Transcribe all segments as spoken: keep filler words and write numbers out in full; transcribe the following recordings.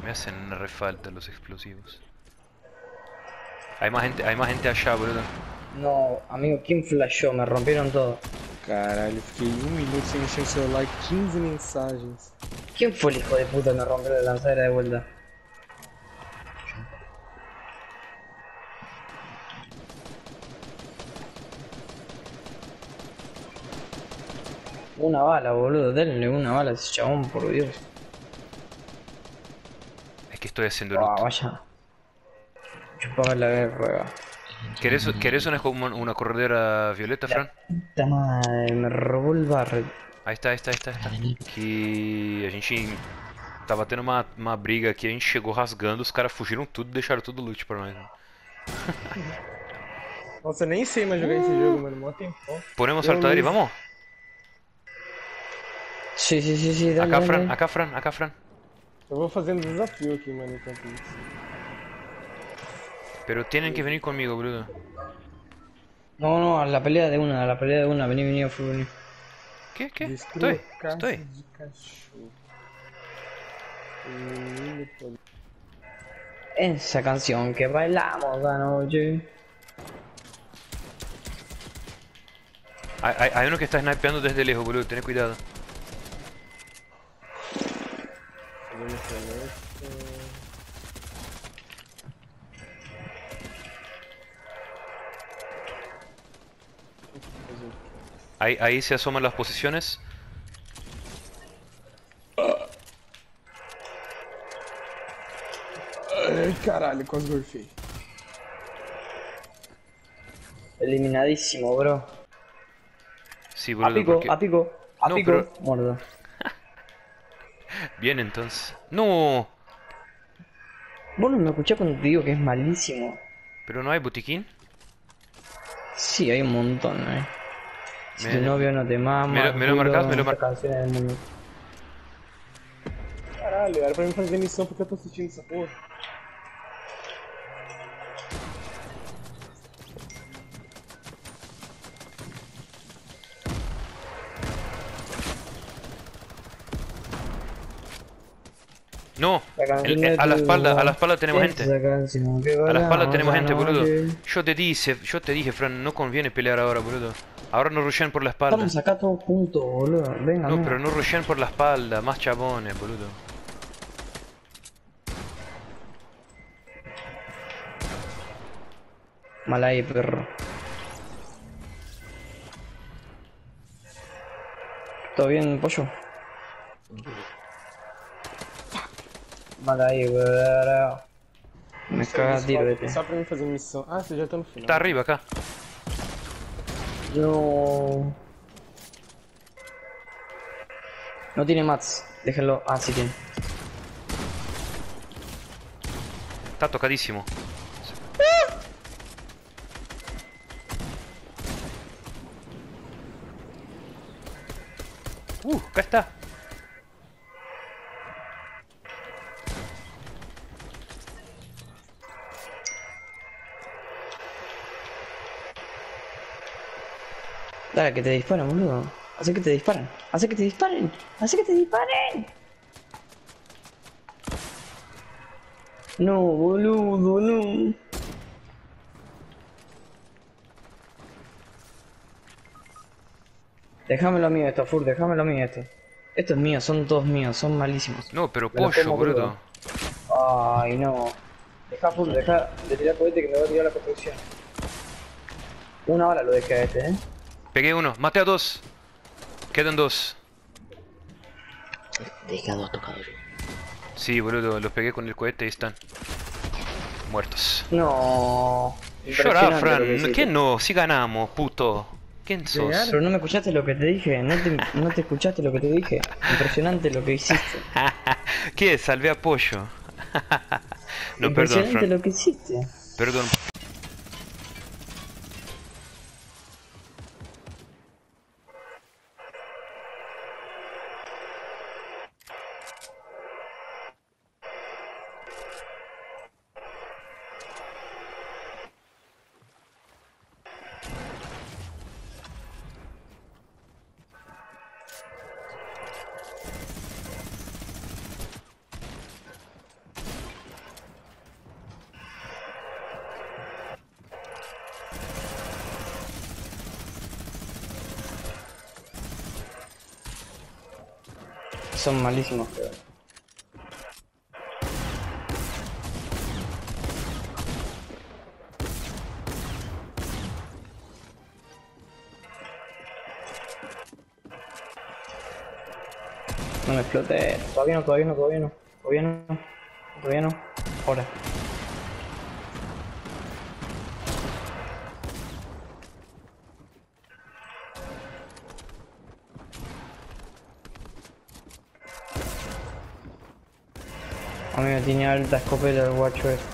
Me hacen una refalta los explosivos. Hay más gente, hay más gente allá, boludo. No, amigo, ¿quién flashó? Me rompieron todo. Caralho, fiquei um minuto sem mexer no celular e quinze mensagens. ¿Quién fue el hijo de puta que me rompió la lanzadera de vuelta? Una bala, boludo, denle una bala a ese chabón, por Dios. Es que estoy haciendo Ah, loot. vaya. Chupame la verga. ¿Querés, ¿querés una, como una corredera violeta, Fran? Puta madre, me robó el barret. Aí está, aí está, aí está, aí está. Que a gente tava tendo uma, uma briga aqui, a gente chegou rasgando, os caras fugiram tudo e deixaram tudo loot pra nós. Né? Nossa, eu nem sei mais jogar esse jogo, mano. Mó tempão. Ponemos Eu saltar e lose. vamos. Sí, sí, sí, sí, dale, Acá, dale. Fran, acá, Fran, acá, Fran. Eu vou fazendo desafio aqui, mano, enquanto isso. Pero tienen que venir conmigo, boludo. No, no, a la pelea de una, a la pelea de una, vení, vení, fui, vení. ¿Qué? ¿Qué? Destrua Estoy, caça estoy. de cachorro. Menino todo. Esa canción que bailamos anoche. Hay, hay, hay uno que está snipeando desde lejos, boludo, ten cuidado. Fazendo celeste. Ahí, ahí se asoman las posiciones. Ai, caralho, quase gorfei. Eliminadísimo, bro. Sí, A boludo, pico, porque... a pico, a No, pico. pero- Muerto. Bien, entonces. ¡No! Vos no me escuchás cuando te digo que es malísimo. ¿Pero no hay botiquín? Sí, hay un montón, eh. Si Me- tu novio no te mama, me lo- me lo culo, marcás, me lo muchas mar- canciones del mundo. Caralho, era pra mim fazer missão porque eu tô assistindo essa porra. No, La canción el- de eh, a la tu- espalda, a la espalda tenemos gente. Esa canción que A la espalda bailamos tenemos gente, boludo. anoche. Yo te dije, yo te dije, Fran, no conviene pelear ahora, boludo. Ahora no rushean por la espalda. Estamos acá todos juntos, boludo. Venga, No, venga. pero no rushean por la espalda, más chabones, boludo. Mal ahí, perro. ¿Todo bien, pollo? Mal ahí, bro. Me caga tiro, vete. Só pra mim fazer missão. Ah, você já tá no final. Está arriba acá. No. No tiene mats. Déjenlo. Ah, sí tiene. Está tocadísimo. Uh, acá está. Dale, que te disparen, boludo. Hace que te disparen. Hace que te disparen. Hace que te disparen. No, boludo, no. Déjamelo a mí esto, Fur, déjamelo a mí esto. Esto es mío, son todos míos, son malísimos. No, pero Me lo pollo, como boludo. crudo. Ay, no. Deja, Fur, deja de tirar cohete que me va a tirar la construcción. Una bala lo dejé a este, eh. Pegué uno, maté a dos. Quedan dos. Dejé a dos tocados. Sí, boludo, los pegué con el cohete y están muertos. No. Llorá, Impresionante lo que Fran. hiciste. ¿Qué no? Si ganamos, puto. ¿Quién sos? Pero no me escuchaste lo que te dije, no te, no te escuchaste lo que te dije. Impresionante lo que hiciste. ¿Qué? Salvé a pollo. No, perdón, Impresionante Fran. lo que hiciste. Perdón. Son malísimos, pero... No me explote. Todavía no, todavía no, todavía no. Todavía no. Todavía no. Ahora. A mí me tiene alta escopeta el guacho ese.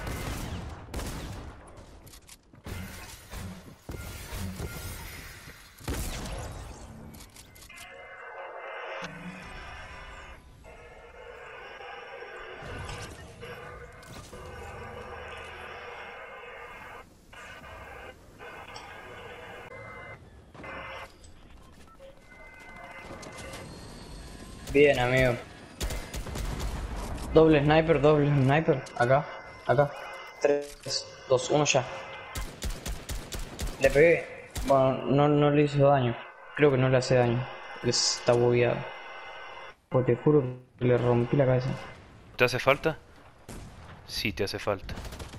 Bien, amigo. Doble sniper, doble sniper. Acá, acá. tres, dos, uno ya. Le pegué. Bueno, no, no le hizo daño. Creo que no le hace daño. Está bugueado. Pues te juro que le rompí la cabeza. ¿Te hace falta? Sí, te hace falta.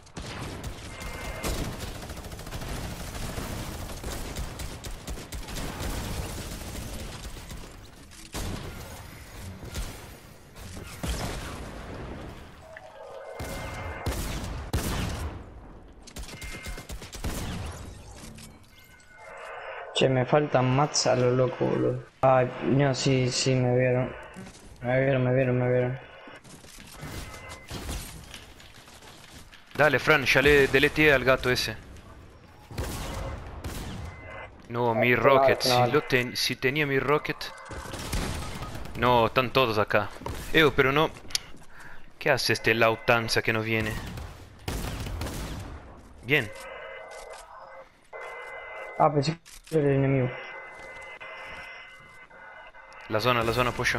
Che, me faltan mats a lo loco, boludo. Ay, no, sí, sí, me vieron. Me vieron, me vieron, me vieron. Dale, Fran, ya le deleteé al gato ese. No, mi rocket. Si, lo ten si tenía mi rocket... No, están todos acá. Ew, pero no... ¿Qué hace este Lautanza que no viene? Bien. Ah, pensé que era el enemigo. La zona, la zona, pollo.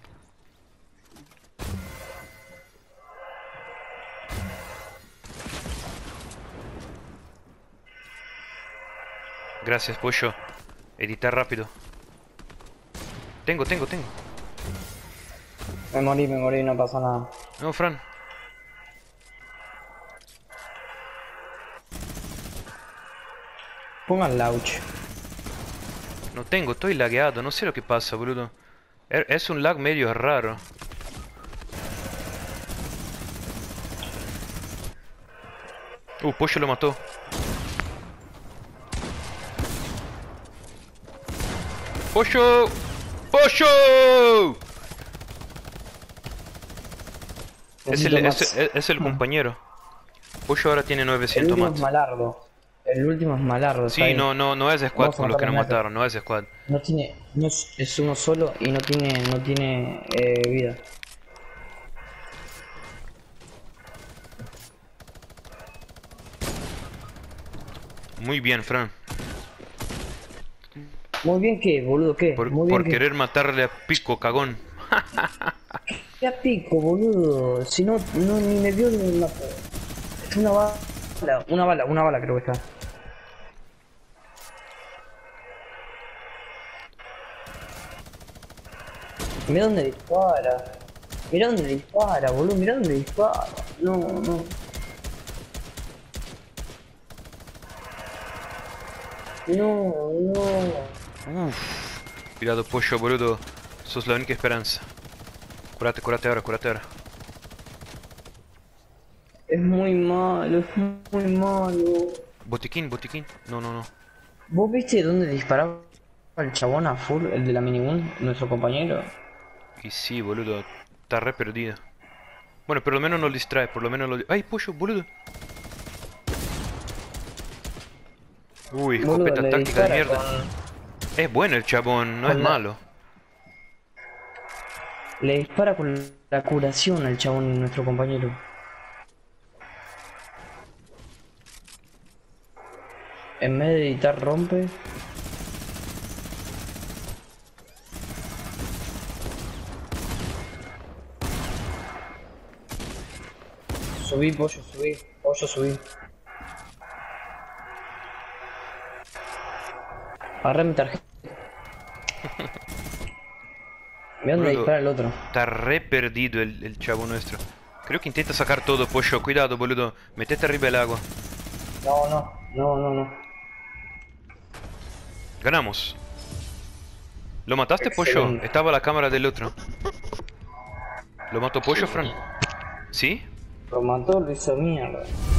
Gracias, pollo. Editar rápido. Tengo, tengo, tengo. Me morí, me morí, no pasa nada. No, Fran. Pongan launch. No tengo, estoy lagueado. No sé lo que pasa, boludo. Er- Es un lag medio raro. Uh, pollo lo mató. ¡Pollo! ¡Pollo! Es el, es, es- es el compañero. Pollo ahora tiene El novecientos último más. es malardo. El último es malardo. está Sí, ahí. no, no, no es squad Vamos a con los que nos matar a Sniper. mataron, no es squad. No tiene, no es, es uno solo y no tiene, no tiene eh, vida. Muy bien, Fran. Muy bien que, boludo, ¿qué? Por, Muy bien por que. querer matarle a Pico, cagón. ¿Qué a pico, boludo? Si no, no ni me dio ni una. Es una bala, una bala, una bala creo que está. Mira dónde dispara. Mira dónde dispara, boludo. Mira dónde dispara. No, no. No, no. Uf. Cuidado, pollo, boludo. Sos la única esperanza. Curate, curate ahora, curate ahora. Es muy malo, es muy malo. Botiquín, botiquín. No, no, no. ¿Vos viste dónde disparaba el chabón a full, el de la minigun, nuestro compañero? Y sí, boludo. Está re perdido. Bueno, por lo menos nos distrae, por lo menos lo... ¡Ay, pollo, boludo! Uy, Boludo, escopeta le táctica de dispara mierda. con- Es bueno el chabón, no es con la- malo. Le dispara con la curación al chabón, nuestro compañero. En vez de editar rompe. Subí, pollo, subí. Pollo, subí. Agarré mi tarjeta. Ve dónde Boludo, dispara el otro. Está re perdido el, el chavo nuestro. Creo que intenta sacar todo, pollo. Cuidado, boludo. Metete arriba el agua. No, no, no, no, no. Ganamos. ¿Lo mataste, pollo? Excelente. Estaba la cámara del otro. ¿Lo mató pollo, Fran? ¿Sí? Lo mató, lo hizo mierda.